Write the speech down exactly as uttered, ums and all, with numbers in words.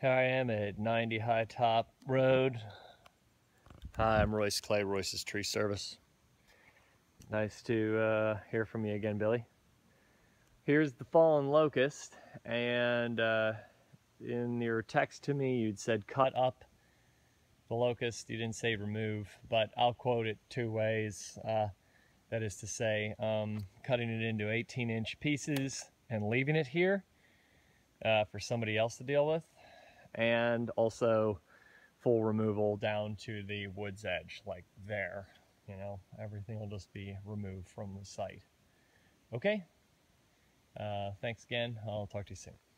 Here I am at ninety High Top Road. Hi, I'm Royce Clay, Royce's Tree Service. Nice to uh, hear from you again, Billy. Here's the fallen locust, and uh, in your text to me, you'd said cut up the locust. You didn't say remove, but I'll quote it two ways. Uh, that is to say, um, cutting it into eighteen inch pieces and leaving it here uh, for somebody else to deal with, and also full removal down to the wood's edge, like there. You know, everything will just be removed from the site. Okay? Uh, thanks again. I'll talk to you soon.